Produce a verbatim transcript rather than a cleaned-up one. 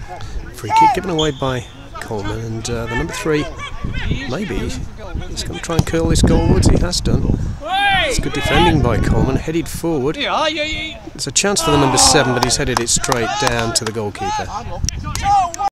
Free kick given away by Coleman, and uh, the number three, maybe he's going to try and curl this goalwards. He has done. It's good defending by Coleman, headed forward. There's a chance for the number seven, but he's headed it straight down to the goalkeeper.